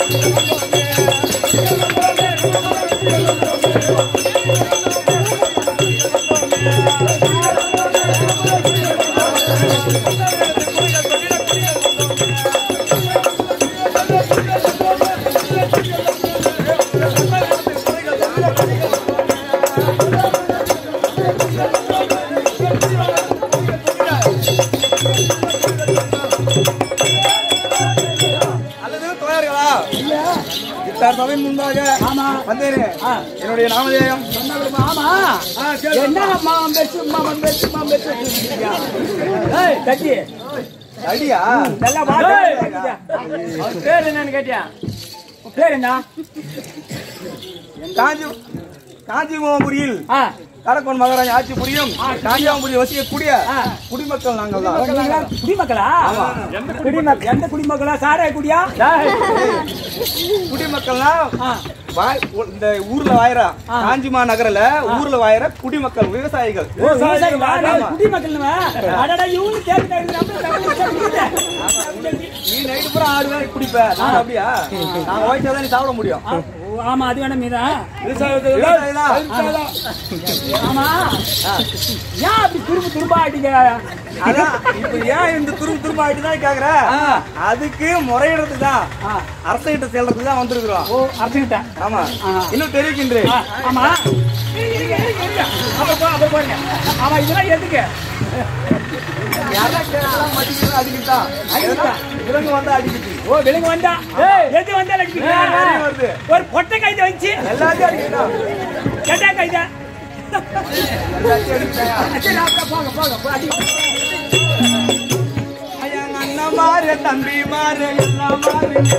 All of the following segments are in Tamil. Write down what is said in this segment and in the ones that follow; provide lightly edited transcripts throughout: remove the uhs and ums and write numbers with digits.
என்னுடைய நாமதேயம் பேர் என்னன்னு கேட்டியா? பேர் என்ன? காஞ்சிபுரியில் கடக்கோன் மகாராஜா ஆட்சி புரியும் காஞ்சிபுரியில் வசிக்கக்கூடிய குடிமக்கள் நாங்கள் தான். குடிமக்களா? எந்த குடிமக்களா? சாராய குடியா? குடிமக்கள்னா இந்த ஊர்ல வாயிர காஞ்சிமா நகர்ல ஊர்ல வாயிர குடிமக்கள் விவசாயிகள். குடிமக்கள் நீ நைட்டு பூரா 6 வேளை குடிப்ப, நான் அப்படியா? நான் ஓய்ச்சாதான் நீ சாப்பிட முடியும். ஆமா, அது வேணும் மீதான். ஆமா, ஏன் அப்படி துரும்பா ஆயிட்டீங்க? அதான் இப்ப ஏன் இந்த துரும்பா ஆயிட்டுதான் கேக்குற? அதுக்கு முறையிடறதுக்கு தான், அரசிட்ட செல்றதுக்கு தான் வந்திருக்கிறோம். ஓ, அரசிட்ட? ஆமா, இன்னும் தெரிவிக்கின்றேன். ஆமா, பாருங்க. ஆமா, இதெல்லாம் எதுக்கு? விலங்கு வந்தா அடிக்குது. ஓ, விலங்கு வந்தா எது வந்தா அடிக்குது? ஒரு பொட்டை கைதை வச்சு எல்லாத்தையும் அடிக்குதா? கெட்டா கைதை அண்ணன் மாறு தம்பி மாறு எல்லாம் மாறுங்க.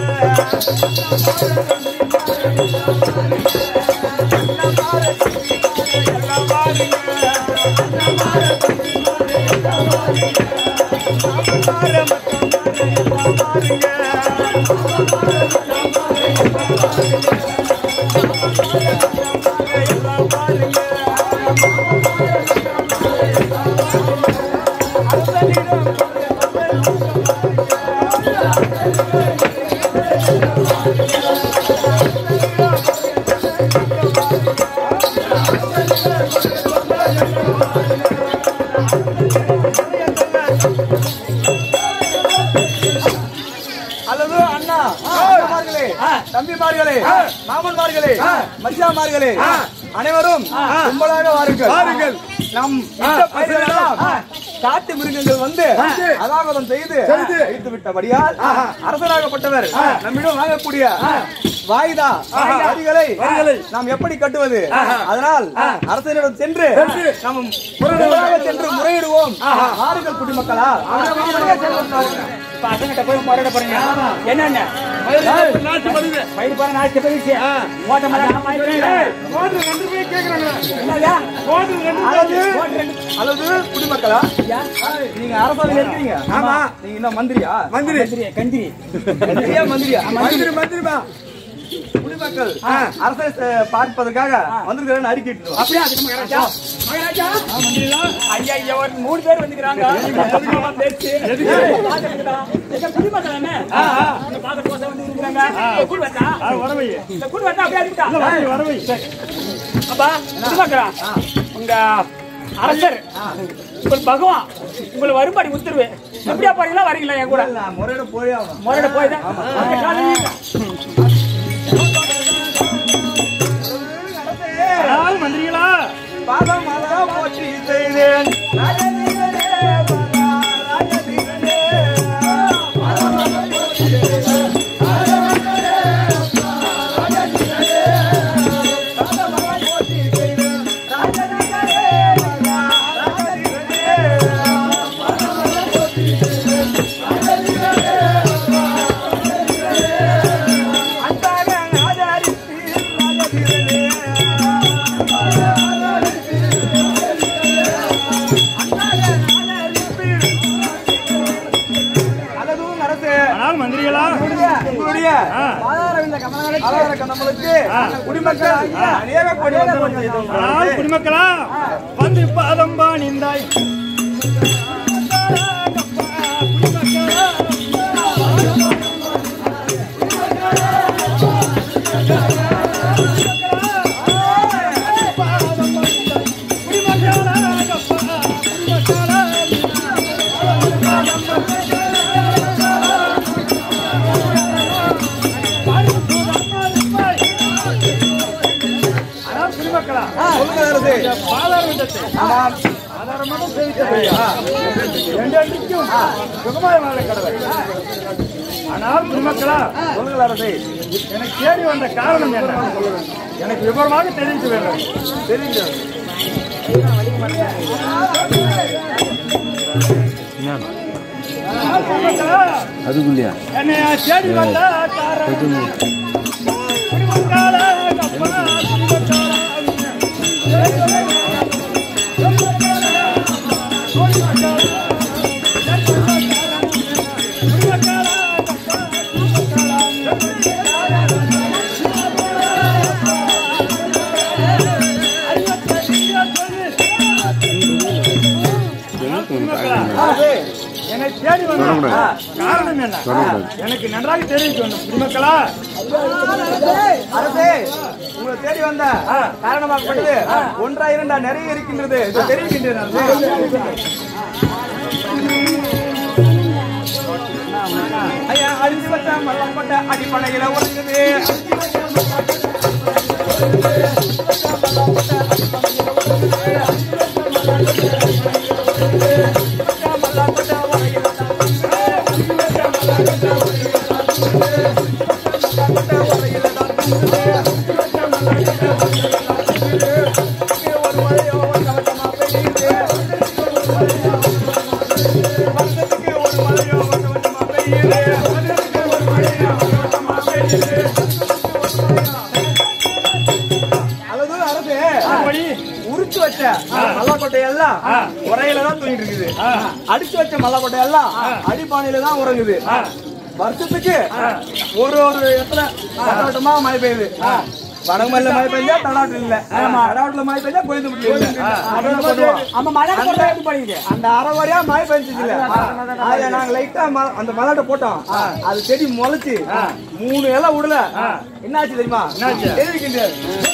தம்பிமார்களே, மாமன்மார்களே, மச்சாமார்களே, அனைவரும் கும்பலாக வாருங்கள். நம் காட்டு மிருகங்கள் வந்து அதாகதம் செய்து அழித்து விட்டபடியால் அரசராகப்பட்டவர் நம்மிடம் வாங்கக்கூடிய வாய்தா வரிகளை நாம் எப்படி கட்டுவது? அதனால் அரசரிடம் சென்று நாம் சென்று முறையிடுவோம். வாருங்கள் குடிமக்களா. போய் முறையிட போறீங்க. என்னென்ன அல்லது குடிமக்களா? நீங்க அரசாங்கம் இருக்கிறீங்க. ஆமா, நீங்க என்ன மந்திரியா? மந்திரியா? குடிமக்கள் அரசை பார்ப்பதற்காக வந்திருக்கிறேன்னு அறிக்கிட்டு அப்படியே 3 பேர் வந்துக்கிறாங்க. உங்க அரசர் பகவான் உங்களை வரும்படி உத்தரவு. எப்படியா போறீங்களா? வரீங்களா? என் கூட முறையிட போய்தான் மந்திரிகளா? பாதம் போற்றி செய்தேன். குடிமக்களா வந்து பாதம்பா நின்றாய். பாதார விட்டத்தை ஆதாரமாக என்றென்றைக்கும் சுகமாய் வாழ கடவுள். ஆனால் குடிமக்களா சொல்லுங்கள் அரசே. எனக்கு தேடி வந்த காரணம் என்ன? எனக்கு விவரமாக தெரிவிக்க வேண்டும். தெரியுங்க. அதுக்குள்ளயா என்னை தேடி வந்த காரணம் குடிமக்களா கப்பலா என்னை தேடி வந்த காரணம் என்ன? எனக்கு நன்றாக தெரிவிக்க வேண்டும். குடிமக்களா அரசே, உங்களை தேடி வந்த காரணமாகப்பட்டது ஒன்றா இரண்டா நிறைய இருக்கின்றது. தெரிவிக்கின்றேன். ஐயா, அழிஞ்சு வச்ச மல்லப்பட்ட அடிப்படையில உறங்குது. அதாவது அரசு உரிச்சு வச்ச மல்லாக்கொட்டை எல்லாம் உரையில தான் தூங்கிட்டு இருக்குது. அடிச்சு வச்ச மல்லாக்கொட்டை எல்லாம் அடிப்பானையில தான் உறங்குது. வருஷத்துக்கு ஒரு இடத்துல தடாட்டமா மழை பெய்யுது. வடமல்ல மழை பெய்ஞ்சா தடாட்டம் இல்ல, தடாட்டுல மழை பெய்ஞ்சா பொய்ந்து அந்த அரைவரையா மழை பெய்ஞ்சது இல்ல. அதுல நாங்க லைட்டா அந்த மலாட்டை போட்டோம். அது செடி முளைச்சு 3 இலை விடல. என்னாச்சு தெரியுமா? தெரிவிக்கின்றது.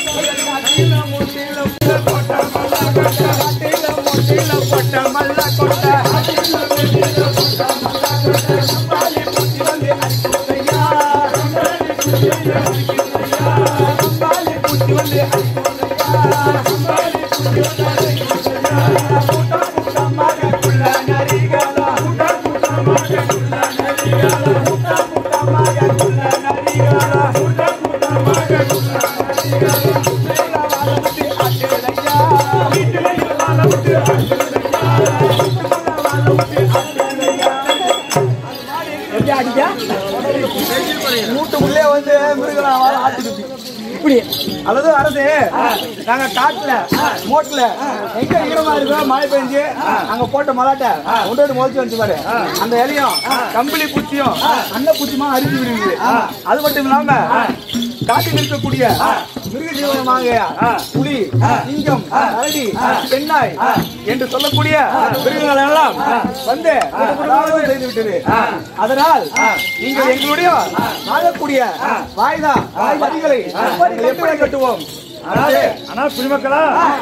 மூட்டுக்குள்ளே வந்து மிருகலாம் ஆட்டுக்குது. இப்படி அதாவது அரசு நாங்க காட்டுல மோட்டுல எங்க ஈரமா இருக்கோ மழை பெஞ்சு அங்க போட்ட மலாட்டை ஒன்றோடு முளைச்சு வந்து பாரு. அந்த இலையும் கம்பளி பூச்சியும் அந்த பூச்சியுமா அரிஞ்சு விடுது. அது மட்டும் இல்லாம காட்டில் இருக்கக்கூடிய மிருக ஜீவனமாக புலி, சிங்கம், கரடி, பெண்ணாய் என்று சொல்லக்கூடிய மிருகங்கள் எல்லாம் வந்து செய்து விட்டது. அதனால் நீங்கள் எங்களுடைய வாழக்கூடிய வாய்தா பதிகளை எப்படி கட்டுவோம்? ஆனால் குடிமக்களா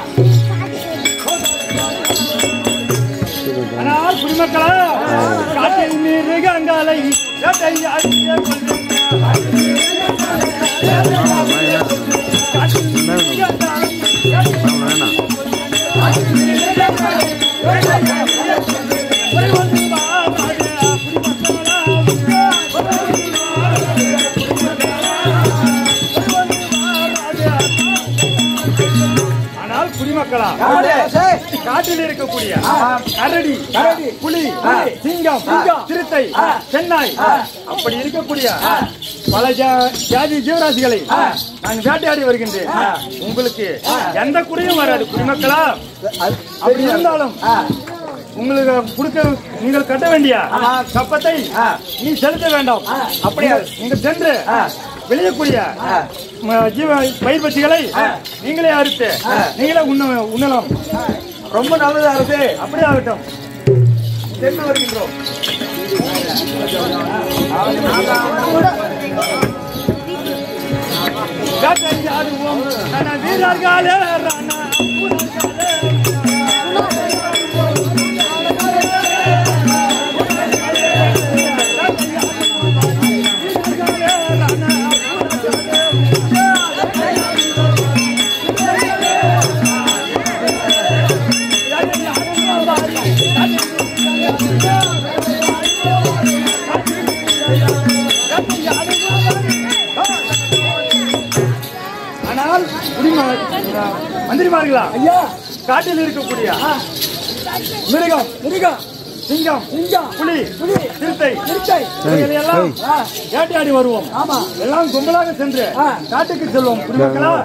ஆனால் குடிமக்களா காட்டில் மிருகங்களை ஆனால் குடிமக்களா காட்டில் இருக்கக்கூடிய கரடி, புலி, சிங்கம், சிறுத்தை, சென்னாய் அப்படி இருக்கக்கூடிய பல ஜாதி ஜீவராசிகளை நான் வேட்டையாடி வருகின்றேன். உங்களுக்கு எந்த குறையும் வராது குடிமக்களா. அப்படி இருந்தாலும் உங்களுக்கு கொடுக்க நீங்கள் கட்ட வேண்டிய கப்பத்தை நீ செலுத்த வேண்டாம். அப்படியா நீங்கள் சென்று விளையக்கூடிய பயிர் பட்சிகளை நீங்களே அறுத்து நீங்களே உண்ணலாம். ரொம்ப நல்லது அரசு. அப்படியே ஆகட்டும். சென்று வருகின்றோம். வீரர்களே மந்திரிமார்களா ஐயா காட்டில் இருக்கக்கூடிய மிருகம் மிருகம் சிங்கம் சிங்கம் புலி புலி சிறுத்தை சிறுத்தை எல்லாம் வேட்டையாடி வருவோம். ஆமா எல்லாம் கும்பலாக சென்று காட்டுக்கு செல்வோம். குடிமக்களா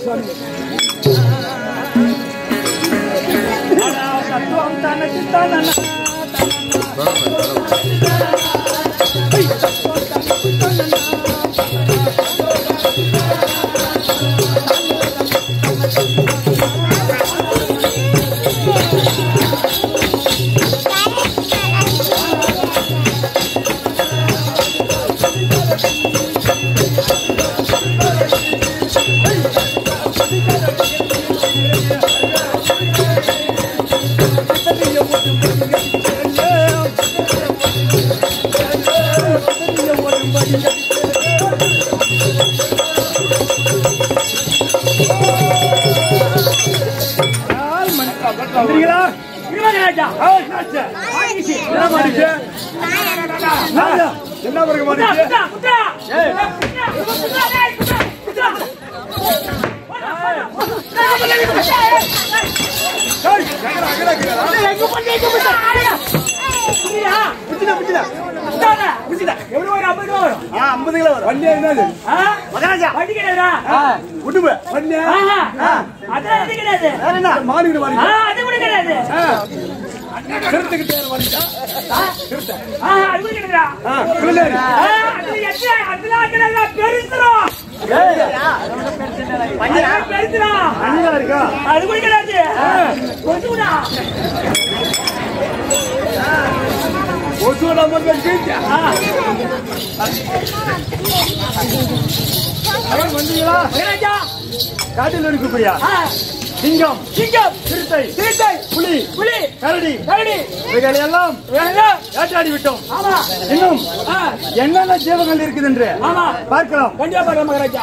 என்ன காட்டில் இருக்கக்கூடிய சிங்கம் சிங்கம் சிறுத்தை சிறுத்தை புலி புலி கரடி கரடி இவைகளை எல்லாம் வேட்டையாடி விட்டோம். இன்னும் என்னென்ன ஜீவங்கள் இருக்குது என்று பார்க்கலாம். கண்டிப்பா பார்க்கலாம் மகாராஜா.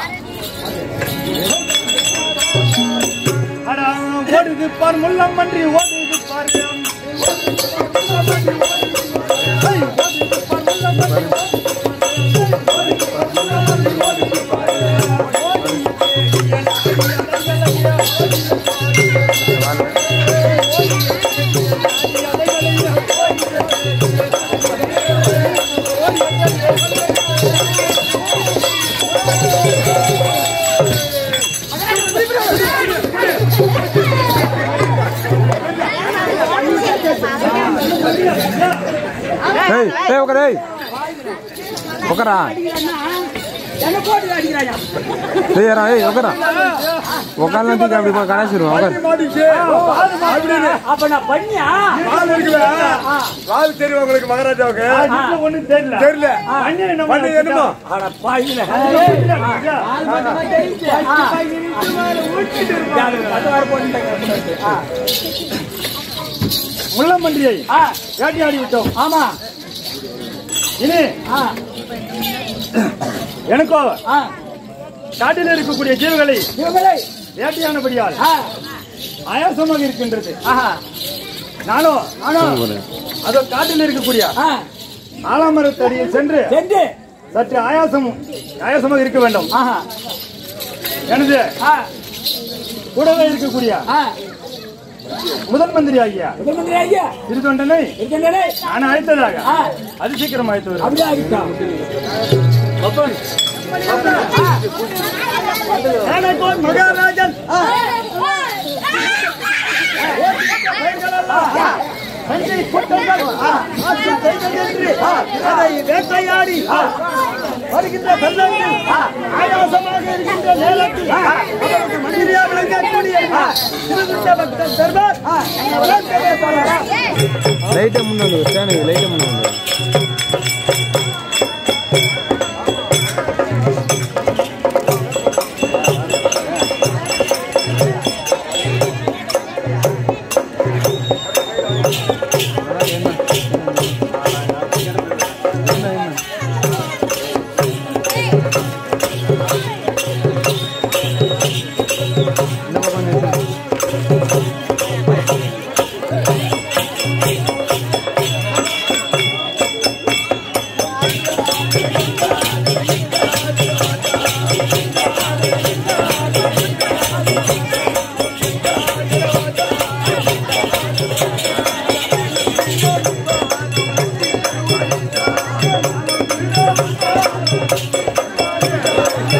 ஓடுது பார் முள்ளம் பன்றி ஓடுது பார் தெரியும் மகாராஜாவுக்கு ஒண்ணும் தெரியல. முள்ளம்பன்றியை வேட்டையாடி விட்டோம். ஆமா இனி எனக்கோ காட்டில் இருக்கக்கூடிய ஜீவங்களை வேட்டையானபடியால் ஆயாசமாக இருக்கின்றது. நானும் அதோ காட்டில் இருக்கக்கூடிய ஆலமரத்தடியில் சென்று சற்று ஆயாசமாக இருக்க வேண்டும். எனது கூடவே இருக்கக்கூடிய முதல் மந்திரி ஆகிய திருத்தொண்டனை நான் அழைத்ததாக அது சீக்கிரம் அழைத்து மகாராஜன் வேட்டையாடி வருகின்ற வெள்ளத்தில் ஆயாசமாக இருக்கின்ற நேரத்தில் மந்திரியாக விளங்கக்கூடிய பக்தர் தர்பார் லைட்டை முன்னாடி லைட்டை முன்னாடி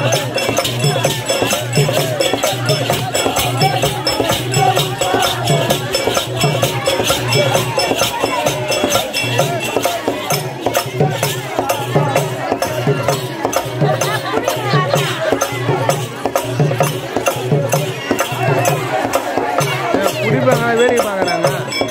வேடிக்கை பார்க்குறாங்க.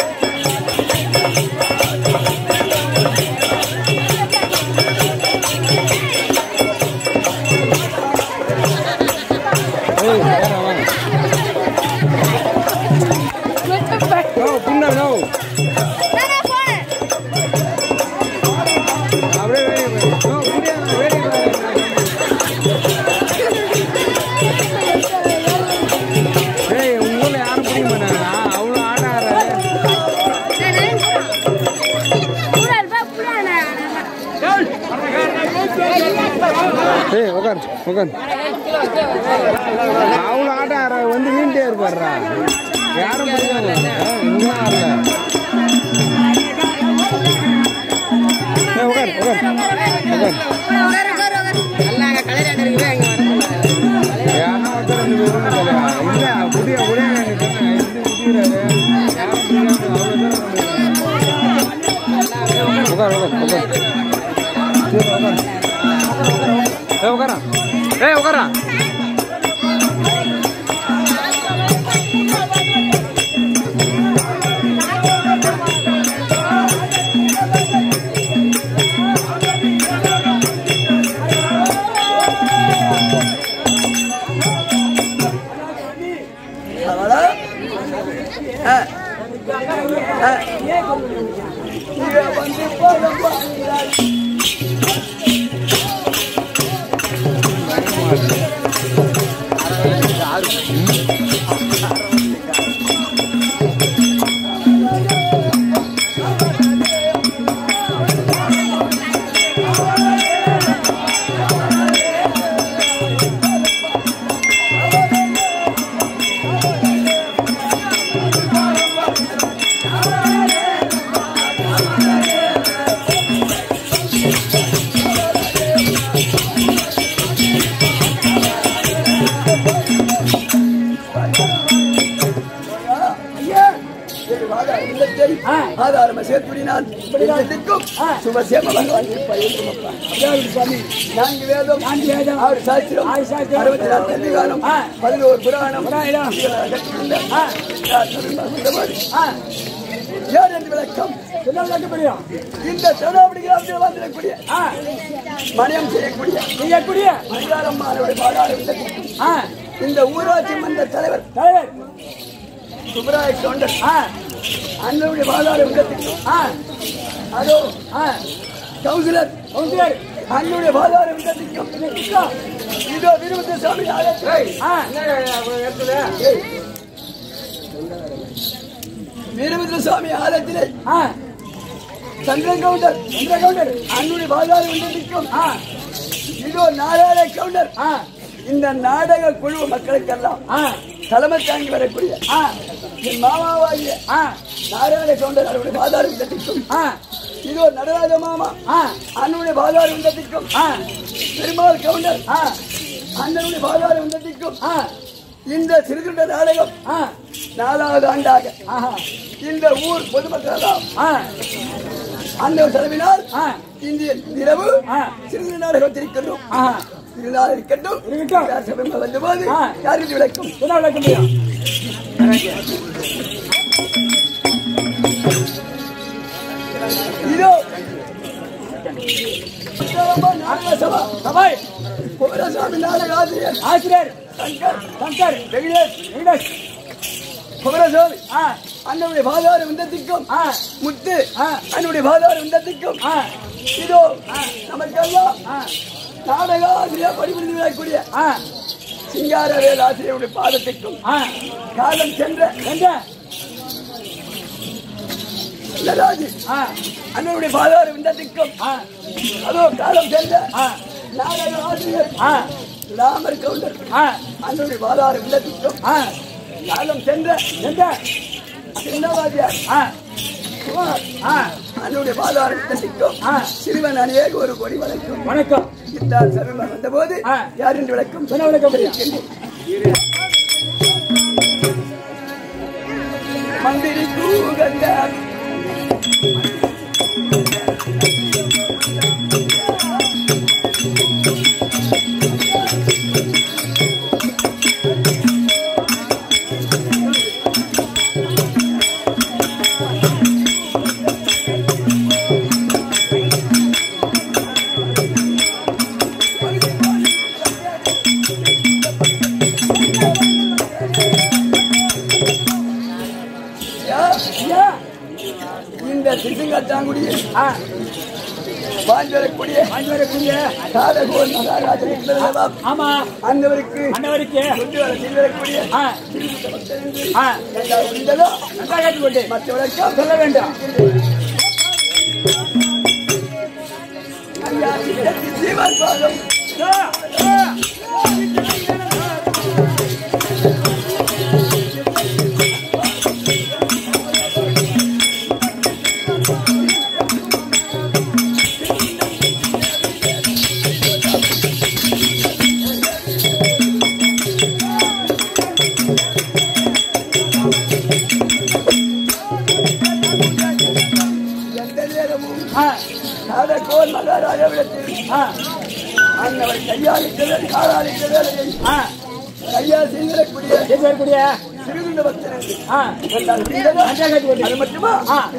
அவ்வளோ ஆட்டம் ஆடுற வந்து மீன்ட்டே இருப்பாடுறா யாரும் பிடிக்காது இன்னும் ஆடல. உட்கார் உட்கார் யாருன்னா ஒருத்தர் ரெண்டு பேரும் இல்லை புதிய புதிய உட்கார் உட்கார் உட்கார் உட்காரா உட்காரா. நான்கு வேதம் 6 சாஸ்திரம் 64 அதிகாரம் 11 புராணம் யார் என்று விளக்கம் இந்த சரணாபடி கிராமத்தில் வந்திருக்கக்கூடிய மணியம் செய்யக்கூடிய மணிகாரம்மானுடைய பாதாள இந்த ஊராட்சி மன்ற தலைவர் சுப்பராய கவுண்டர் அண்ணனுடைய பாதாள விதத்திற்கும் அதோ கவுன்சிலர் அண்ணனுடைய பாதாள விதத்திற்கும் இதோ வீரபத்ரசாமி வீரபத்ரசாமி ஆலயத்திலே சந்திரன் கவுண்டர் அண்ணனுடைய பாதாள விதத்திற்கும் இதோ நாராயண கவுண்டர் இந்த நாடக குழு மக்களுக்கெல்லாம் தலைமை தாங்கி வரக்கூடிய என் மாமாவாகிய நாராயண கவுண்டர் அவருடைய பாதாள விதத்திற்கும் இதோ நடராஜ மாமா அண்ணனுடைய பாதாள விதத்திற்கும் பெருமாள் கவுண்டர் அண்ணனுடைய பாதாள விதத்திற்கும் இந்த சிறுகின்ற நாடகம் 4வது ஆண்டாக இந்த ஊர் பொதுமக்களெல்லாம் அண்ணன் செலவினால் இந்த இரவு சிறுகின்ற நாடகம் இருக்கின்றோம். இருக்கட்டும் வந்தபோது யாருக்கு விளக்கும் இதோ குமரசாமி நாடக ஆசிரியர் சங்கர் வெங்கடேஷ் குமரசாமி அண்ணனுடைய பாதார விந்தத்திற்கும் முத்து அண்ணனுடைய பாதார விந்தத்திற்கும் இதோ நமக்கெல்லாம் நாடக ஆசிரியர் படிபுரிந்து விடக்கூடிய சிங்காரவேல் ஆசிரியருடைய பாதத்திற்கும் காலம் சென்ற நடராஜி அண்ணனுடைய பாதார விந்தத்திற்கும் அதோ காலம் சென்ற நாடக ஆசிரியர் ராமர் கவுண்டர் அண்ணனுடைய பாதார விந்தத்திற்கும் காலம் சென்ற சின்னவாதியார் அதனுடைய பாதாரத்திற்கும் சிறுவன் அநேக ஒரு கொடி வணக்கம் வணக்கம். இத்தால் சமீபம் வந்த போது யார் என்று விளக்கம் என்ன விளக்கம்? மந்திரி கூகந்த இந்த சிசுங்கத்தாங்குடியில் பாஞ்சரக்கூடிய சாதகோன் மகாராஜன் ஆமா அந்தவருக்கு கொண்டு வர செல்வரக்கூடிய மற்றவர்களுக்கு சொல்ல வேண்டாம். ஐயா சீமான் பாதம் சாதகோன் மகாராஜாவிடத்தில் அன்னவர் கையாளித்தவர் காலாளித்தவர் கையால் செய்திடக்கூடிய சிறுகுண்ட பக்தர்கள் அது மட்டுமா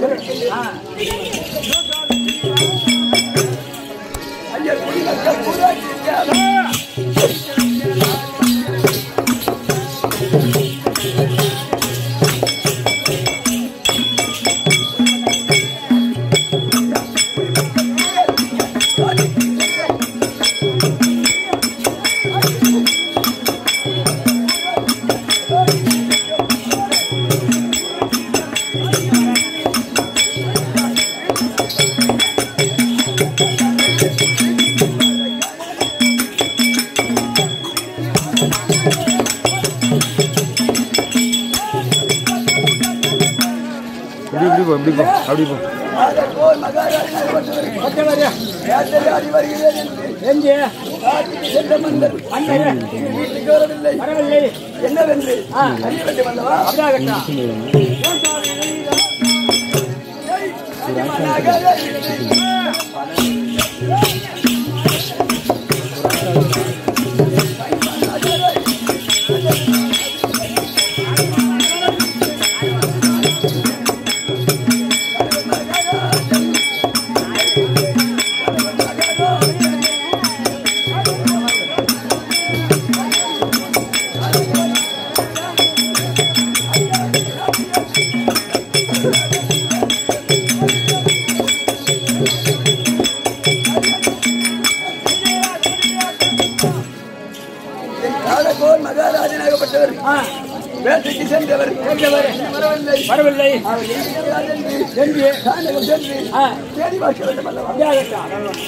ஐயா குடிமக்கள் கூடாட்சி அப்படி போ என்னவென்று மகாராஜனாகப்பட்டவர் வேட்டைக்கு சென்றவர் வரவில்லை சென்று தேடி பார்க்க வேண்டும் அல்லவா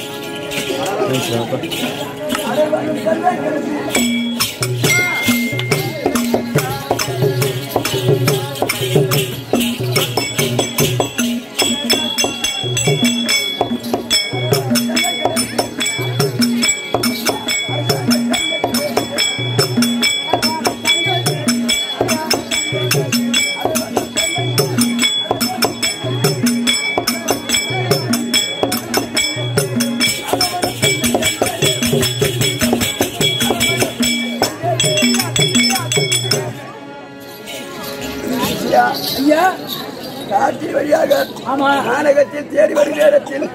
காட்சி வழியாக நாடகத்தில் தேடி வரும் நேரத்தில்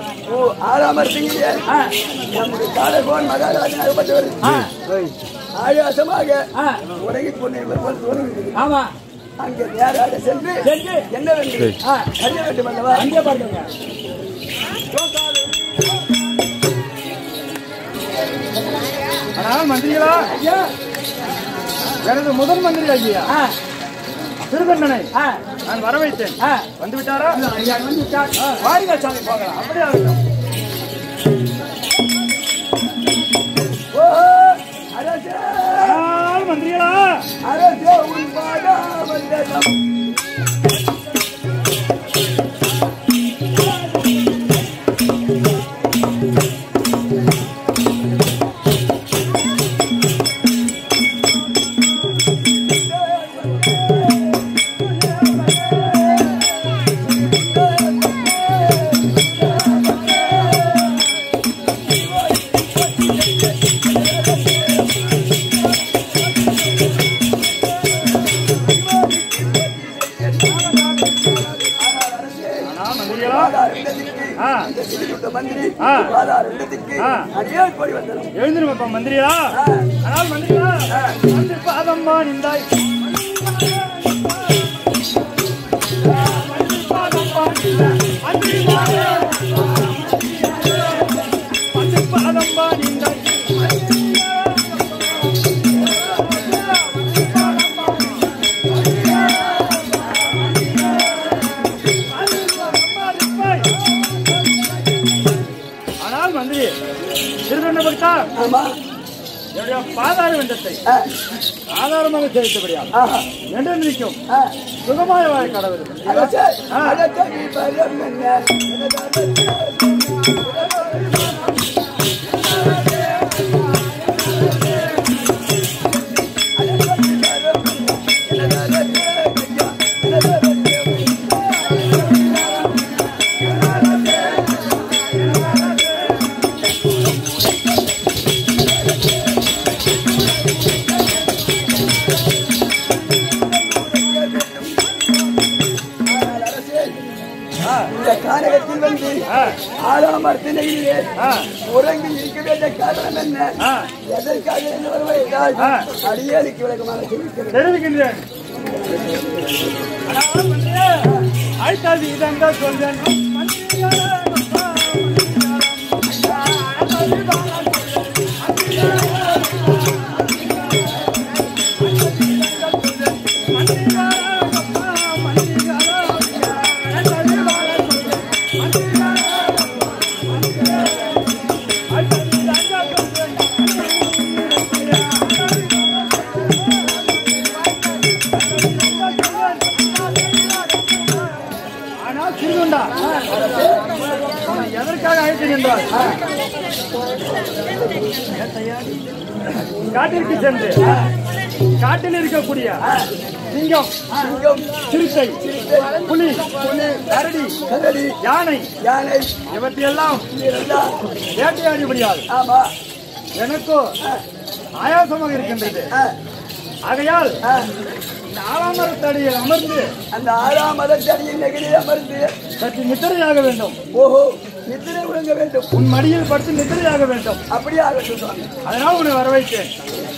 நம்முடைய சாதகோன் மகாராஜனாகப்பட்டவர் ஆயாசமாக உலகிக் கொண்டிருப்பது போல் தோன்றுகிறது. அங்கே நேராக சென்று என்னவென்று அறிய வேண்டும் அல்லவா? அங்கே பாருங்க. மந்திரிகளா, எனது முதல் மந்திரி ஐயா திருதண்டனை நான் வர வைத்தேன். வந்து விட்டாரா? வந்து விட்டார். வாருங்கள் சாமி போகலாம். அப்படியே ஆகட்டும். மந்திரிகளா, அரசே உன் பாதம் அடியே போய் வந்தோம். எழுந்திருப்பா மந்திரியா. ஆனால் மந்திரியா பாதம்மா நின்றாய் பாதம்மா நின்றாய் என்னுடைய பாதார வெண்டத்தை ஆதாரமாக செலுத்தபடியால் என்று நிற்கும் சுகமாய வாழ கடவுள். காரகத்தில் வந்து 6ஆம் மரத்திலேயே உறங்கி இருக்க வேண்டிய காரணம் என்ன? எதற்காக என்ன வருவாய்? அடியேனுக்கு விளக்கமாக தெரிவிக்கின்றேன். ஆய்த்தாது இதங்க சொல்றேன். எதற்காக அழைத்தேன் என்றால் காட்டிற்கு சென்று காட்டில் இருக்கக்கூடிய சிங்கம், சிறுத்தை, புலி, கரடி, யானை இவற்றையெல்லாம் வேட்டையாடி முடியாது. எனக்கோ ஆயாசமாக இருக்கின்றது. ஆகையால் 4ஆம் மரத்தடியில் அமர்ந்து அந்த 6ஆம் மரத்தடியில் நெகிழில் அமர்ந்து சற்று நித்திரையாக வேண்டும். ஓஹோ, நித்திரை உறங்க வேண்டும். உன் மடியில் படுத்து நித்திரையாக வேண்டும். அப்படியே ஆகட்டும். அதனால் உன்னை வர வைத்தேன்.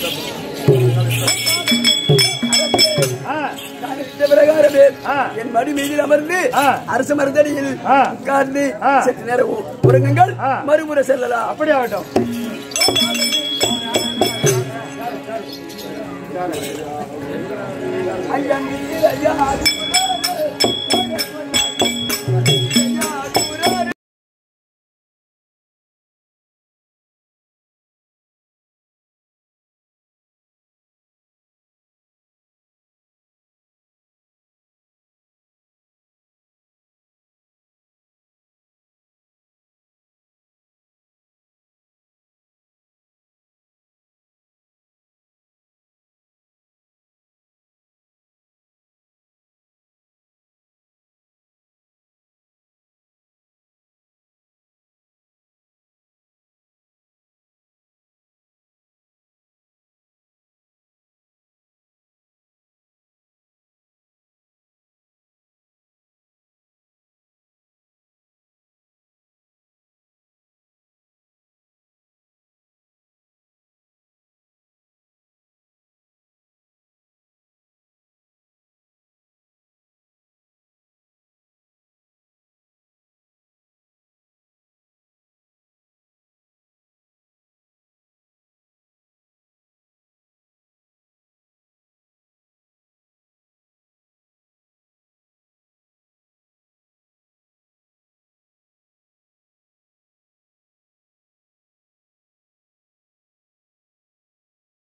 பிரகாரமே என் மடி மீதில் அமர்ந்து அரச மரத்தடியில் உட்கார்ந்து சற்று நேரம் உறங்குங்கள், மறுமுறை செல்லலாம். அப்படி ஆகட்டும். ஐயா